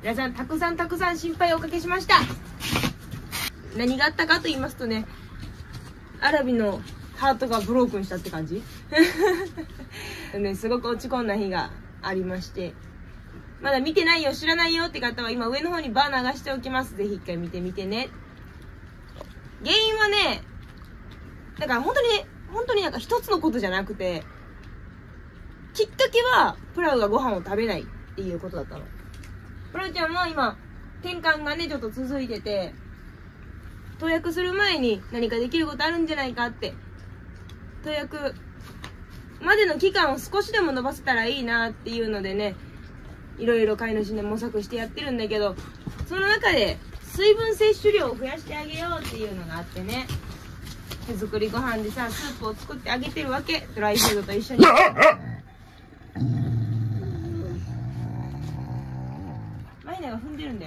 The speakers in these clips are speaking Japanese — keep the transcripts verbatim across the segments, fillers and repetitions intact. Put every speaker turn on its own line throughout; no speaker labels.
皆さんたくさんたくさん心配をおかけしました。何があったかと言いますとね、アラビのハートがブロークンしたって感じね、すごく落ち込んだ日がありまして、まだ見てないよ、知らないよって方は今上の方にバー流しておきます。ぜひ一回見てみてね。原因はね、だから本当にね、本当になんか一つのことじゃなくて、きっかけはプラウがご飯を食べないっていうことだったの。プラウちゃんは今転換がねちょっと続いてて、投薬する前に何かできることあるんじゃないかって、投薬までの期間を少しでも伸ばせたらいいなっていうのでね、いろいろ飼い主で模索してやってるんだけど、その中で水分摂取量を増やしてあげようっていうのがあってね、手作りご飯でさ、スープを作ってあげてるわけ。ドライフードと一緒に。マイナが踏んでるんだよ。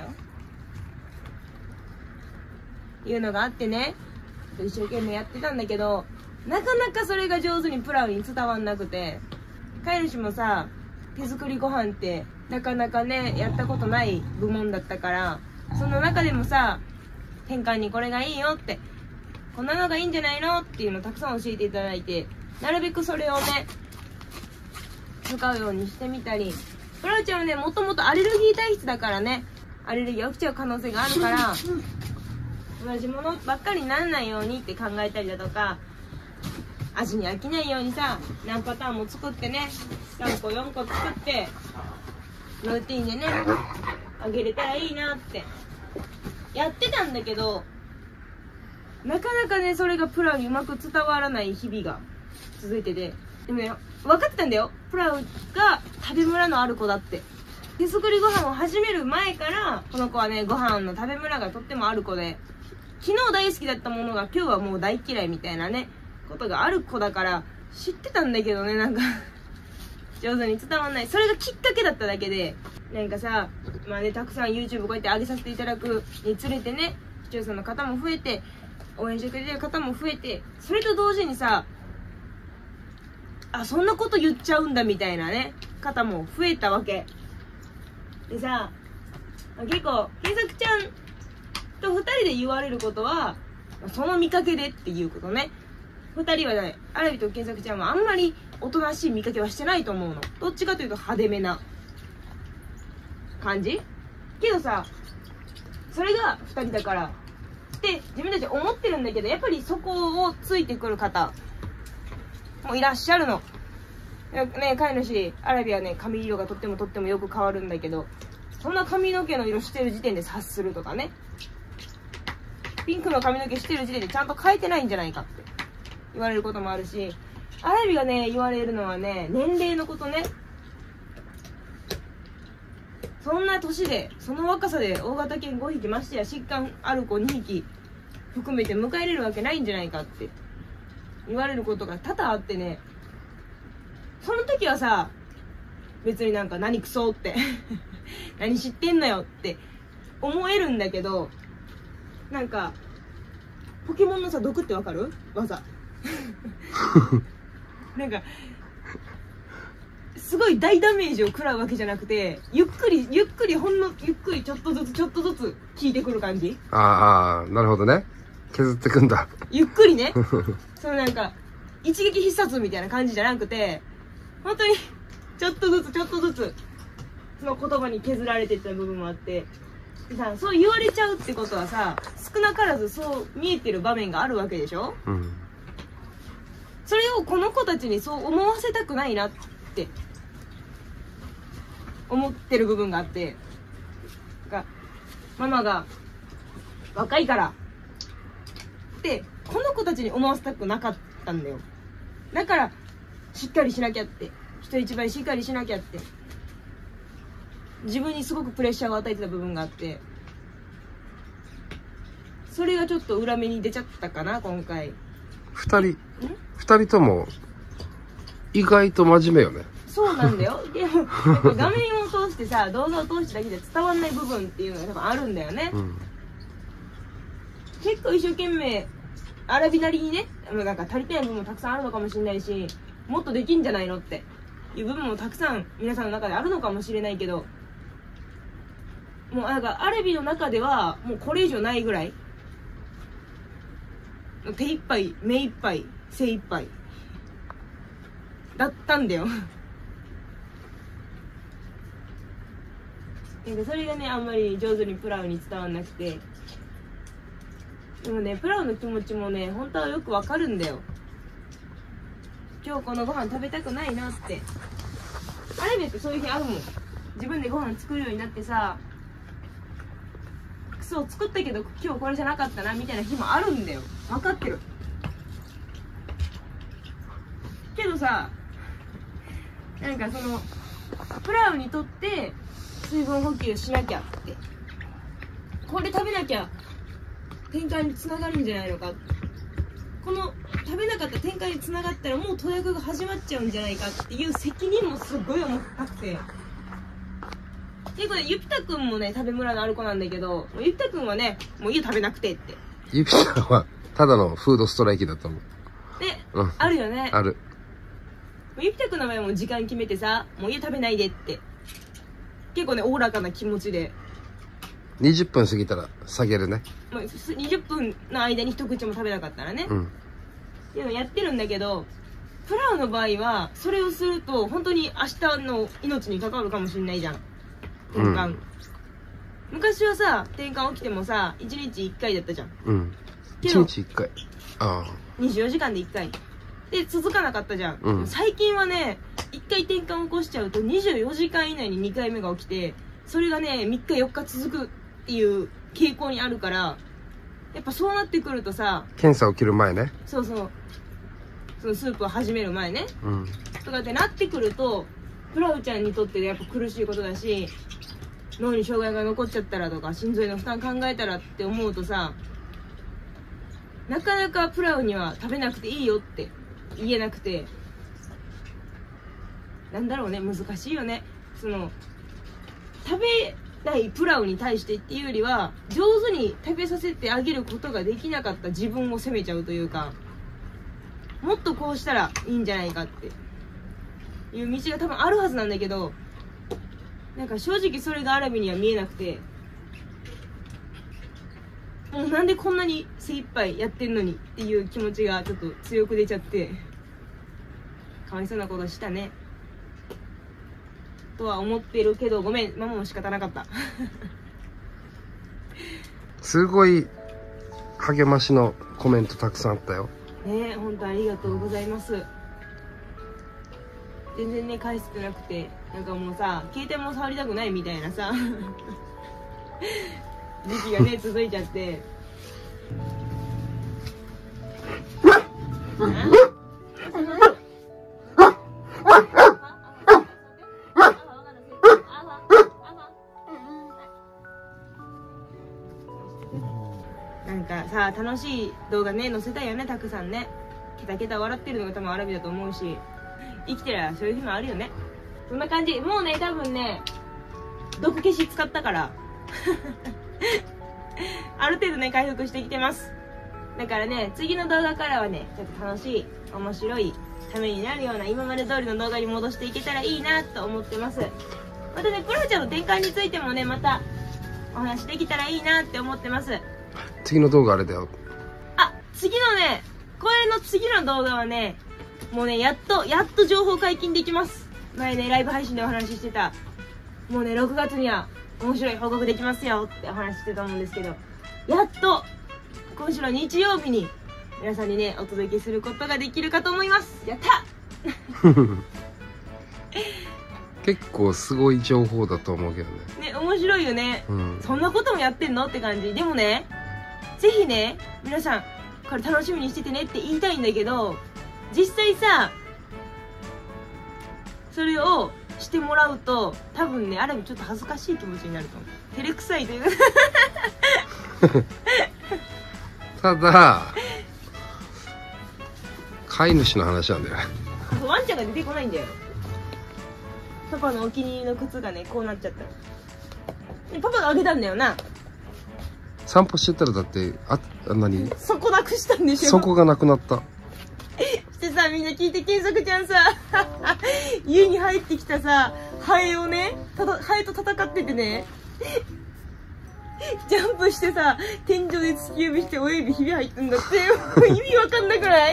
いうのがあってね、一生懸命やってたんだけど、なかなかそれが上手にプラウに伝わんなくて、飼い主もさ、手作りご飯ってなかなかねやったことない部門だったから、その中でもさ、転換にこれがいいよって、こんなのがいいんじゃないのっていうのをたくさん教えていただいて、なるべくそれをね使うようにしてみたり、プラウちゃんはねもともとアレルギー体質だからね、アレルギー起きちゃう可能性があるから、同じものばっかりにならないようにって考えたりだとか、味に飽きないようにさ、何パターンも作ってね、さんこよんこ作ってルーティンでねあげれたらいいなってやってたんだけど、なかなかねそれがプラウにうまく伝わらない日々が続いてて、でもね分かってたんだよ、プラウが食べムラのある子だって。手作りご飯を始める前からこの子はねご飯の食べムラがとってもある子で、昨日大好きだったものが今日はもう大嫌いみたいなねことがある子だから知ってたんだけどね、なんか上手に伝わんない。それがきっかけだっただけで、なんかさ、まあねたくさん YouTube こうやって上げさせていただくにつれてね、視聴者の方も増えて、応援してくれてる方も増えて、それと同時にさ、あ、そんなこと言っちゃうんだみたいなね方も増えたわけでさ、結構検索ちゃんとふたりで言われることはその見かけでっていうことね。ふたりはね、アラビと検索ちゃんはあんまりおとなしい見かけはしてないと思うの。どっちかというと派手めな感じけどさ、それがふたりだからって自分たち思ってるんだけど、やっぱりそこをついてくる方もいらっしゃるの。ね、飼い主、アラビはね、髪色がとってもとってもよく変わるんだけど、そんな髪の毛の色してる時点で察するとかね、ピンクの髪の毛してる時点でちゃんと変えてないんじゃないかって言われることもあるし、アラビがね、言われるのはね、年齢のことね。そんな年で、その若さで大型犬ごひき、ましてや疾患ある子にひき含めて迎えれるわけないんじゃないかって言われることが多々あってね、その時はさ、別になんか何クソって何知ってんのよって思えるんだけど、なんかポケモンのさ、毒ってわかる？技なんかすごい大ダメージを食らうわけじゃなくて、ゆっくりゆっくりほんのゆっくりちょっとずつちょっとずつ効いてくる感じ。
ああ、なるほどね。削ってくんだ。
ゆっくりねそのなんか一撃必殺みたいな感じじゃなくて、本当にちょっとずつちょっとずつその言葉に削られてった部分もあって、でさ、そう言われちゃうってことはさ、少なからずそう見えてる場面があるわけでしょ、うん、それをこの子たちにそう思わせたくないなって思ってる部分があって、なんかママが若いからってこの子たちに思わせたくなかったんだよ。だからしっかりしなきゃって、人一倍しっかりしなきゃって自分にすごくプレッシャーを与えてた部分があって、それがちょっと裏目に出ちゃったかな今回。
二人二人とも意外と真面目よね。
そうなんだよ。でも画面を通してさ、動画を通してだけで伝わんない部分っていうのが多分あるんだよね、うん、結構一生懸命アラビなりにね、なんか足りてない部分もたくさんあるのかもしれないし、もっとできんじゃないのっていう部分もたくさん皆さんの中であるのかもしれないけど、 もうなんかアレビの中ではもうこれ以上ないぐらい手一杯目一杯精一杯だったんだよなんかそれがねあんまり上手にプラウに伝わんなくて、でもねプラウの気持ちもね本当はよくわかるんだよ。今日このご飯食べたくないなって。アレビってそういう日あるもん。自分でご飯作るようになってさ、クソ作ったけど今日これじゃなかったなみたいな日もあるんだよ。分かってるけどさ、なんかそのプラウにとって水分補給しなきゃって、これ食べなきゃ展開につながるんじゃないのか、この食べなかった展開につながったらもう投薬が始まっちゃうんじゃないかっていう責任もすごい重たくて、結構ねゆぴたくんもね食べムラのある子なんだけど、ゆぴたくんはねもう家食べなくてって。
ゆぴたはただのフードストライキだったもん。
ね、
うん、
あるよね。
ある。
ゆぴたくんの場合も時間決めてさ、もう家食べないでって結構ねおおらかな気持ちで、
にじゅっぷん過ぎたら下げるね。もう
にじゅっぷんの間に一口も食べなかったらね、うん、っていうのやってるんだけど、プラウの場合はそれをすると本当に明日の命に関わるかもしれないじゃん、転換、うん、昔はさ転換起きてもさいちにちいっかいだったじゃん。うん、
いちにちいっかい、あ
あにじゅうよじかんでいっかいで続かなかったじゃん、うん、最近はねいっかい転換を起こしちゃうとにじゅうよじかん以内ににかいめが起きて、それがねみっかよっか続くっていう傾向にあるから、やっぱそうなってくるとさ、
検査を切る前ね、
そうそう、そのスープを始める前ね、うん、とかってなってくるとプラウちゃんにとってやっぱ苦しいことだし、脳に障害が残っちゃったらとか心臓への負担考えたらって思うとさ、なかなかプラウには食べなくていいよって言えなくて、なんだろうね、難しいよね。その食べないプラウに対してっていうよりは、上手に食べさせてあげることができなかった自分を責めちゃうというか、もっとこうしたらいいんじゃないかっていう道が多分あるはずなんだけど、なんか正直それがアラビには見えなくて、もうなんでこんなに精一杯やってんのにっていう気持ちがちょっと強く出ちゃって、かわいそうなことしたねとは思ってるけど、ごめんママも仕方なかった
すごい励ましのコメントたくさんあったよ
ね。え本当ありがとうございます。全然ね返してなくて、なんかもうさ携帯も触りたくないみたいなさ時期がね続いちゃってなんかさ、楽しい動画ね載せたいよね、たくさんね。ケタケタ笑ってるのが多分アラビだと思うし、生きてりゃそういう日もあるよね。そんな感じ。もうね多分ね毒消し使ったからある程度ね回復してきてます。だからね次の動画からはねちょっと楽しい面白いためになるような今まで通りの動画に戻していけたらいいなと思ってます。またねプラウちゃんの展開についてもねまたお話できたらいいなって思ってます。
次の動画あれだよ。
あ、次のねこれの次の動画はねもうねやっとやっと情報解禁できます。前ねライブ配信でお話ししてた、もうねろくがつには面白い報告できますよってお話ししてたと思うんですけど、やっと今週の日曜日に皆さんにねお届けすることができるかと思います。やった
結構すごい情報だと思うけどね。
ね、面白いよね、うん、そんなこともやってんのって感じ。でもねぜひね皆さんこれ楽しみにしててねって言いたいんだけど、実際さそれをしてもらうと多分ねある意味ちょっと恥ずかしい気持ちになると思う。照れくさいという
ただ飼い主の話なんだよ。
ワンちゃんが出てこないんだよ。パパのお気に入りの靴がねこうなっちゃった。パパがあげたんだよな。
散歩してたらだってああ何
そこなくしたんでしょ。
そこがなくなった
してさ、みんな聞いて、健作ちゃんさ家に入ってきたさハエをねただハエと戦っててねジャンプしてさ、天井で突き指して親指ひび入ってんだって。意味わかんなくない？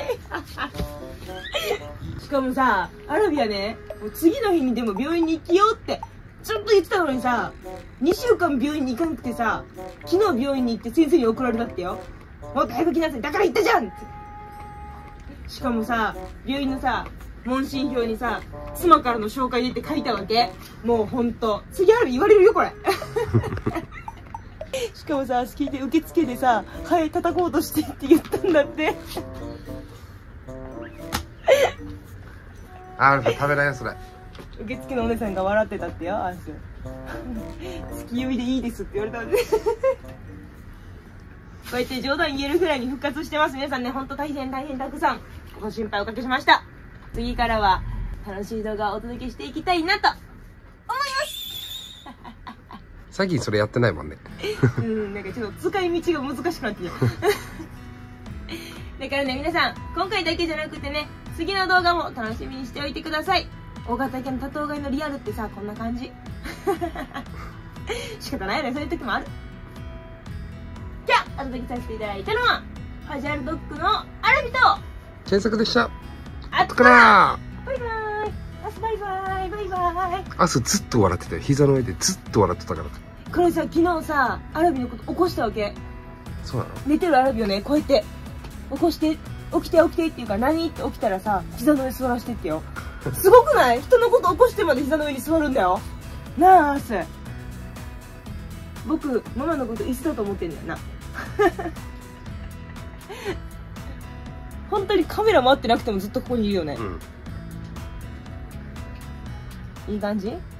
しかもさ、アラビアね、もう次の日にでも病院に行きようってずっと言ってたのにさ、にしゅうかん病院に行かなくてさ、昨日病院に行って先生に送られたってよ。もっと早く来なさい、だから言ったじゃんって。しかもさ、病院のさ、問診票にさ、妻からの紹介でって書いたわけ。もうほんと、次ある言われるよこれ。しかもさ、聞いて受付でさ、ハエ叩こうとしてって言ったんだって。
あ、食べないよそれ。
受付のお姉さんが笑ってたってよ、アンス。突き指でいいですって言われたんで。こうやって冗談言えるぐらいに復活してます。皆さんね、ほんと大変大変たくさんご心配おかけしました。次からは楽しい動画をお届けしていきたいなと思います。
最近それやってないもんね。
うん、なんかちょっと使い道が難しくなってきた。だからね、皆さん、今回だけじゃなくてね、次の動画も楽しみにしておいてください。大型犬の多頭飼いのリアルってさ、こんな感じ。仕方ないよね、そういう時もある。じゃあ、お届けさせていただいたのは、ファジャルドッグのアラビと、
検索でした。
あっ
かな
バイバーイ。明日バイバイ、バイバイ。
明日ずっと笑ってたよ。膝の上でずっと笑ってたから。
これさ、昨日さ、アラビのこと起こしたわけ。
そうなの？
寝てるアラビをね、こうやって起こして、起きて起きてっていうか、何って起きたらさ、膝の上座らしてってよ。すごくない？人のこと起こしてまで膝の上に座るんだよ。なあ、アース。僕、ママのこと椅子だと思ってんだよな。本当にカメラ回ってなくてもずっとここにいるよね。
うん、
いい感じ？